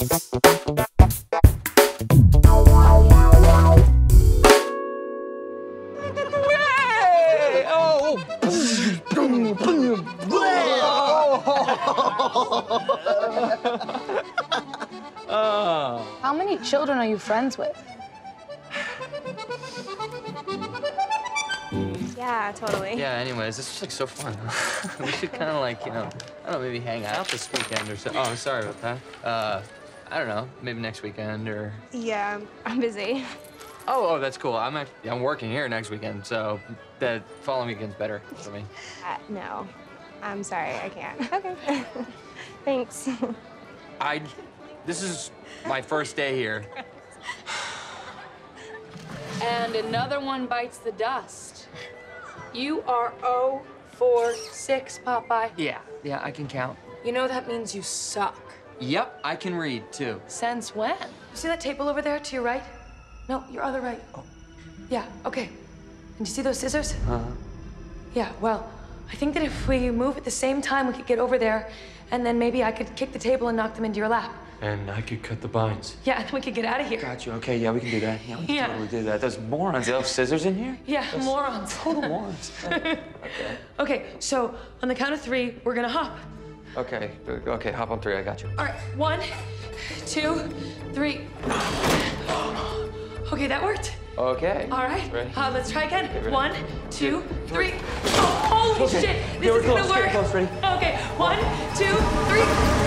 How many children are you friends with? Yeah, totally. Yeah, anyways, this was like so fun. We should kind of like, I don't know, maybe hang out this weekend or so. Oh, I'm sorry about that. I don't know, maybe next weekend or... Yeah, I'm busy. Oh, that's cool. I'm working here next weekend, so the following weekend's better for me. No, I'm sorry, I can't. Okay. Thanks. This is my first day here. And another one bites the dust. You are 0 for 6, Popeye. Yeah, I can count. You know that means you suck. Yep, I can read, too. Since when? You see that table over there to your right? No, your other right. Oh. Yeah, okay. And you see those scissors? Uh-huh. Yeah, well, I think that if we move at the same time, we could get over there, and then maybe I could kick the table and knock them into your lap. And I could cut the binds. Yeah, and then we could get out of here. Got you. Okay, yeah, we can do that. Yeah, we can Yeah. totally do that. Those morons, they have scissors in here? Yeah, morons. Total morons. Okay. Okay, so on the count of 3, we're gonna hop. Okay, hop on 3, I got you. All right, 1, 2, 3. Okay, that worked. Okay. All right, Ready? let's try again. Okay, ready? 1, 2, 3. Oh, holy Okay. shit! Yeah, This we're is gonna close, work. get close, ready? Okay, 1, 2, 3.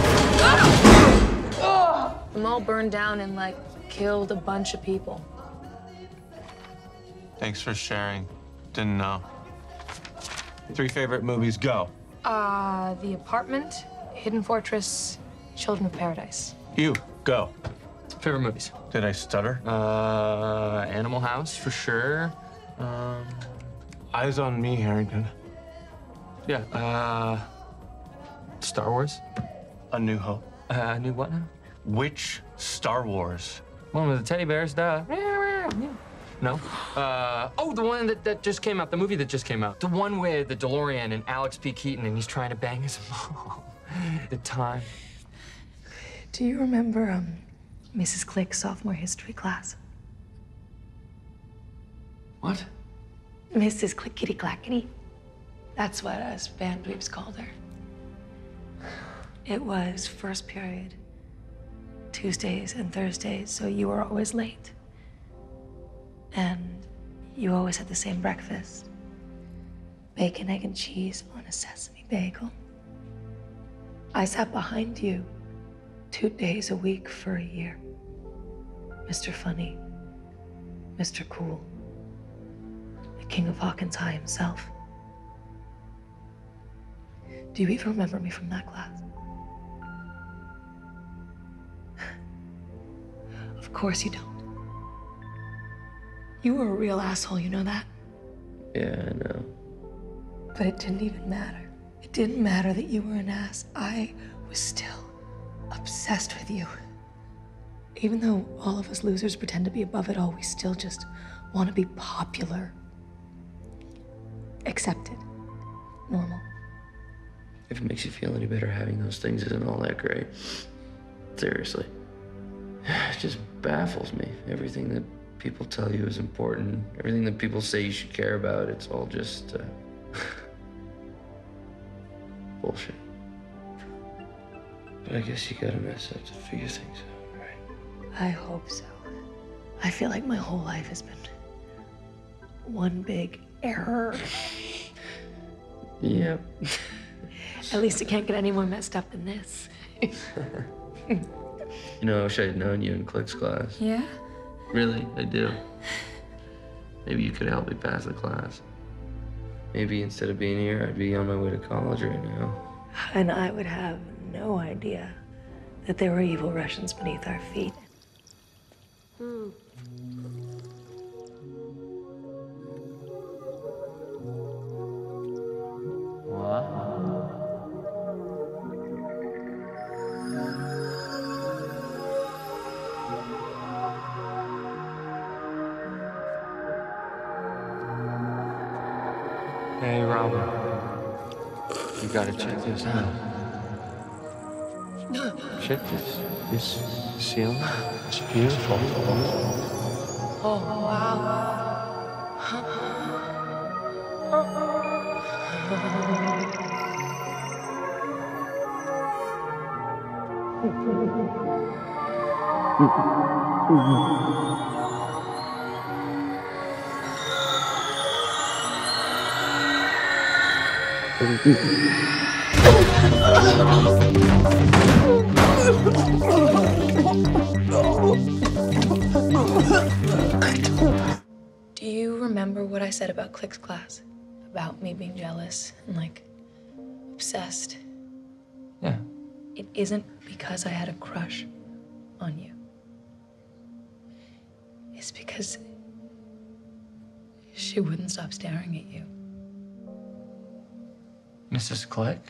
Oh! The mall burned down and killed a bunch of people. Thanks for sharing. Didn't know. 3 favorite movies, go. The Apartment, Hidden Fortress, Children of Paradise. You, go. Favorite movies? Did I stutter? Animal House, for sure. Eyes on Me, Harrington. Yeah, Star Wars. A New Hope. New what now? Which Star Wars? One with the teddy bears, duh. No? Oh, the one that just came out, the movie that just came out. The one with the DeLorean and Alex P. Keaton, and he's trying to bang his mom. The time. Do you remember, Mrs. Click's sophomore history class? What? Mrs. Clickety Clackety. That's what us band dweebs called her. It was first period, Tuesdays and Thursdays, so you were always late. And you always had the same breakfast. Bacon, egg, and cheese on a sesame bagel. I sat behind you 2 days a week for a year. Mr. Funny, Mr. Cool, the King of Hawkins High himself. Do you even remember me from that class? Of course you don't. You were a real asshole, you know that? Yeah, I know. But it didn't even matter. It didn't matter that you were an ass. I was still obsessed with you. Even though all of us losers pretend to be above it all, we still just want to be popular. Accepted. Normal. If it makes you feel any better, having those things isn't all that great. Seriously. It just baffles me. Everything that people tell you is important. Everything that people say you should care about, it's all just, bullshit. But I guess you gotta mess up to figure things out, right? I hope so. I feel like my whole life has been one big error. Yep. At least it can't get any more messed up than this. You know, I wish I had known you in Click's class. Yeah? Really, I do. Maybe you could help me pass the class. Maybe instead of being here, I'd be on my way to college right now. And I would have no idea that there were evil Russians beneath our feet. Hey, Robin. You gotta check this out. shit is sealed. It's beautiful. Oh, wow. Do you remember what I said about Click's class? About me being jealous and, like, obsessed? Yeah. It isn't because I had a crush on you. It's because she wouldn't stop staring at you. Mrs. Click?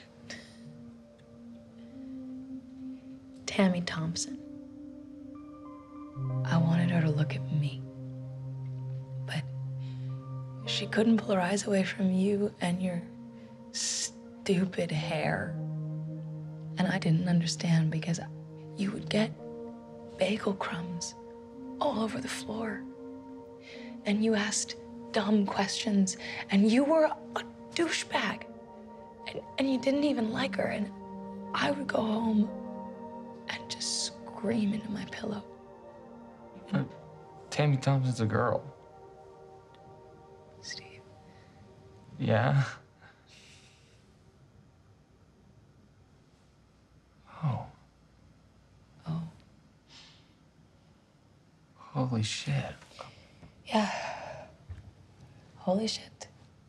Tammy Thompson. I wanted her to look at me. But she couldn't pull her eyes away from you and your stupid hair. And I didn't understand because you would get bagel crumbs all over the floor. And you asked dumb questions, and you were a douchebag. And you didn't even like her, and I would go home and just scream into my pillow. Tammy Thompson's a girl. Steve. Yeah? Oh. Oh. Holy shit. Yeah. Holy shit.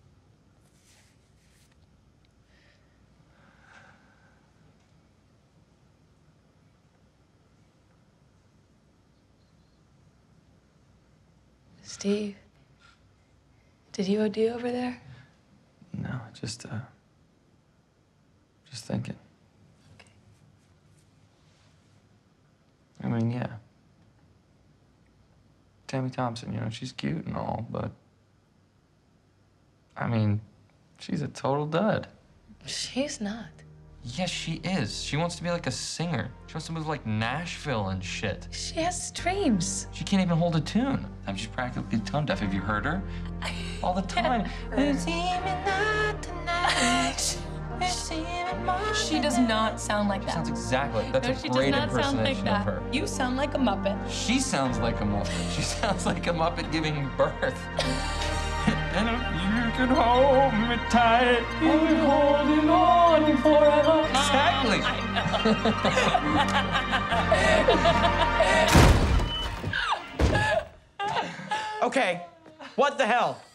Steve, did you OD over there? No, just thinking. Okay. I mean, yeah. Tammy Thompson, you know, she's cute and all, but I mean, she's a total dud. She's not. Yes, she is. She wants to be like a singer. She wants to move like Nashville and shit. She has dreams. She can't even hold a tune. She's practically tone deaf. Have you heard her? All the time. She does not sound like that. Sounds exactly. That's No, a she great does not sound like impersonation that. of her. You sound like a Muppet. She sounds like a Muppet. She sounds like a Muppet giving birth. And if you can hold me tight, I'll be holding on forever. Exactly. Okay, what the hell?